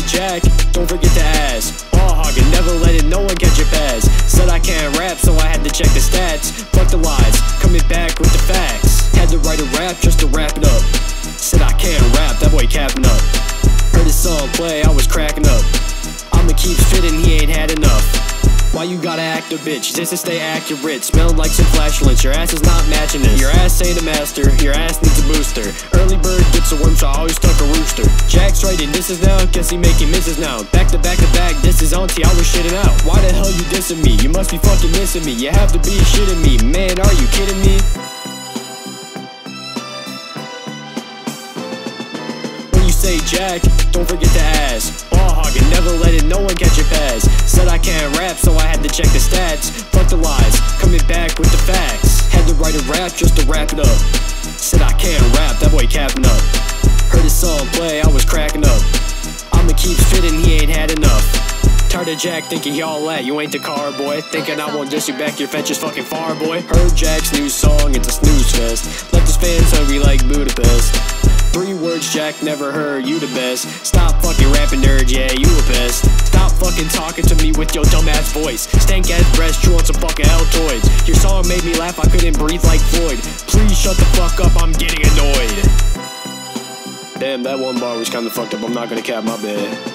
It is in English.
Jack, don't forget to ask. Ball hogging, never letting no one catch your pass. Said I can't rap, so I had to check the stats. Fuck the lies, coming back with the facts. Had to write a rap just to wrap it up. Said I can't rap, that boy capping up. Heard his song play, I was cracking up. I'ma keep spittin', he ain't had enough. Why you gotta act a bitch, just to stay accurate. Smelling like some flatulence, your ass is not matching this. Your ass ain't a master, your ass needs a booster. Early bird gets a worm, so I always stuck a rooster. Jack's writing disses now, guess he making misses now. Back to back to back, this is auntie, I was shitting out. Why the hell you dissing me? You must be fucking missing me. You have to be shitting me, man, are you kidding me? Say Jack, don't forget to ask. Ball hogging, never letting no one catch your pass. Said I can't rap, so I had to check the stats. Fuck the lies, coming back with the facts. Had to write a rap just to wrap it up. Said I can't rap, that boy capping up. Heard his song play, I was cracking up. I'ma keep spittin', he ain't had enough. Tired of Jack thinking he all that, you ain't the car boy. Thinking I won't diss you back, your fetch is fucking far boy. Heard Jack's new song, it's a snooze fest. Left his fans hungry like Budapest. 3 words Jack never heard, you the best. Stop fucking rapping nerd, yeah, you a pest. Stop fucking talking to me with your dumbass voice. Stank ass breath, chew on some fucking Altoids. Your song made me laugh, I couldn't breathe like Floyd. Please shut the fuck up, I'm getting annoyed. Damn, that one bar was kinda fucked up, I'm not gonna cap, my bad.